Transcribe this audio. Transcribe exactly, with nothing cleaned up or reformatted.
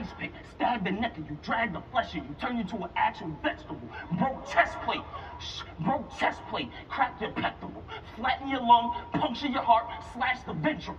ice pick, stab the neck of you, drag the flesh of you, turn you into an actual vegetable. Broke chest plate, Shh, broke chest plate, crack your pectoral, flatten your lung, puncture your heart, slash the ventricle.